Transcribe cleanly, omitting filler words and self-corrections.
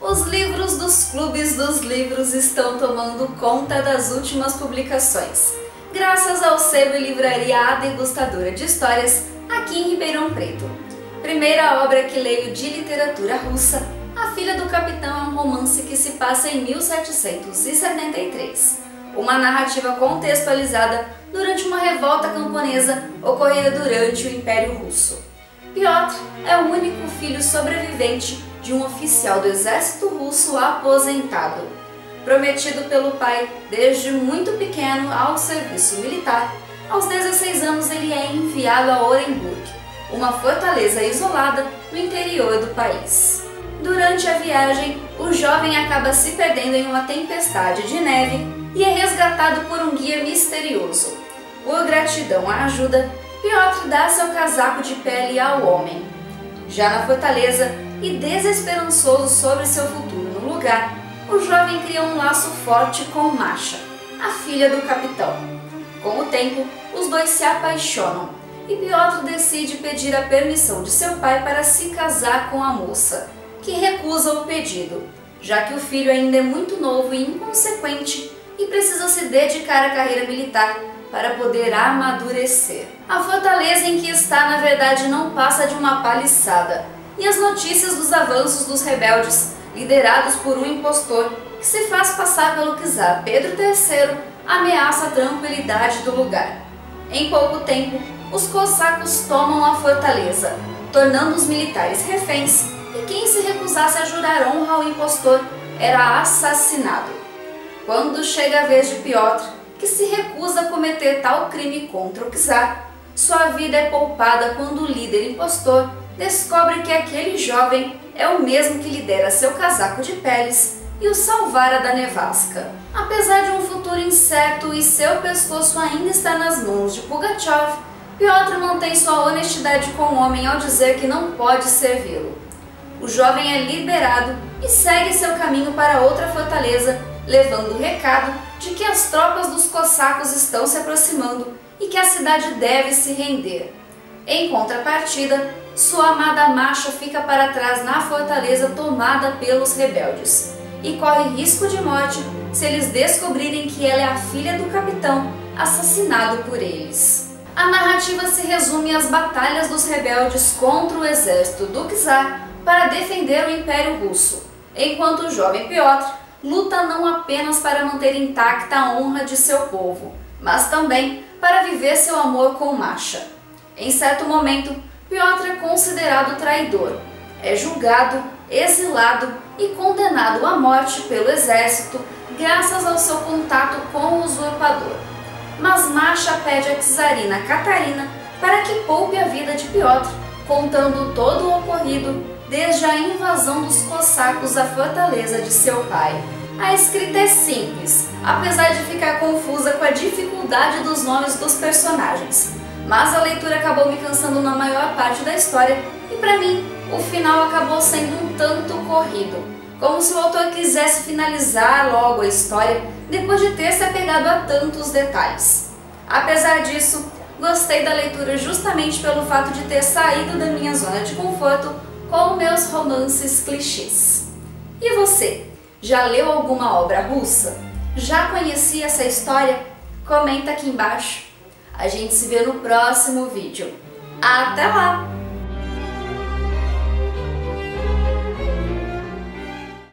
Os livros dos clubes dos livros estão tomando conta das últimas publicações, graças ao sebo e livraria A Degustadora de Histórias, aqui em Ribeirão Preto. Primeira obra que leio de literatura russa, A Filha do Capitão é um romance que se passa em 1773. Uma narrativa contextualizada durante uma revolta camponesa ocorrida durante o Império Russo. Piotr é o único filho sobrevivente de um oficial do exército russo aposentado. Prometido pelo pai desde muito pequeno ao serviço militar, aos 16 anos ele é enviado a Orenburg, uma fortaleza isolada no interior do país. Durante a viagem, o jovem acaba se perdendo em uma tempestade de neve e é resgatado por um guia misterioso. Por gratidão à ajuda, Piotr dá seu casaco de pele ao homem. Já na fortaleza, e desesperançoso sobre seu futuro no lugar, o jovem cria um laço forte com Masha, a filha do capitão. Com o tempo, os dois se apaixonam e Piotr decide pedir a permissão de seu pai para se casar com a moça, que recusa o pedido, já que o filho ainda é muito novo e inconsequente e precisa se dedicar à carreira militar para poder amadurecer. A fortaleza em que está, na verdade, não passa de uma paliçada, e as notícias dos avanços dos rebeldes, liderados por um impostor que se faz passar pelo czar Pedro III, ameaça a tranquilidade do lugar. Em pouco tempo, os cossacos tomam a fortaleza, tornando os militares reféns, e quem se recusasse a jurar honra ao impostor era assassinado. Quando chega a vez de Piotr, que se recusa a cometer tal crime contra o czar, sua vida é poupada quando o líder impostor descobre que aquele jovem é o mesmo que lhe dera seu casaco de peles e o salvara da nevasca. Apesar de um futuro incerto e seu pescoço ainda está nas mãos de Pugachev, Piotr mantém sua honestidade com o homem ao dizer que não pode servi-lo. O jovem é liberado e segue seu caminho para outra fortaleza, levando o recado de que as tropas dos cossacos estão se aproximando e que a cidade deve se render. Em contrapartida, sua amada Masha fica para trás na fortaleza tomada pelos rebeldes e corre risco de morte se eles descobrirem que ela é a filha do capitão, assassinado por eles. A narrativa se resume às batalhas dos rebeldes contra o exército do czar para defender o Império Russo, enquanto o jovem Piotr luta não apenas para manter intacta a honra de seu povo, mas também para viver seu amor com Masha. Em certo momento, Piotr é considerado traidor, é julgado, exilado e condenado à morte pelo exército graças ao seu contato com o usurpador. Mas Masha pede a czarina Catarina para que poupe a vida de Piotr, contando todo o ocorrido desde a invasão dos cossacos à fortaleza de seu pai. A escrita é simples, apesar de ficar confusa com a dificuldade dos nomes dos personagens. Mas a leitura acabou me cansando na maior parte da história e, para mim, o final acabou sendo um tanto corrido, como se o autor quisesse finalizar logo a história depois de ter se apegado a tantos detalhes. Apesar disso, gostei da leitura justamente pelo fato de ter saído da minha zona de conforto com meus romances clichês. E você, já leu alguma obra russa? Já conhecia essa história? Comenta aqui embaixo. A gente se vê no próximo vídeo. Até lá!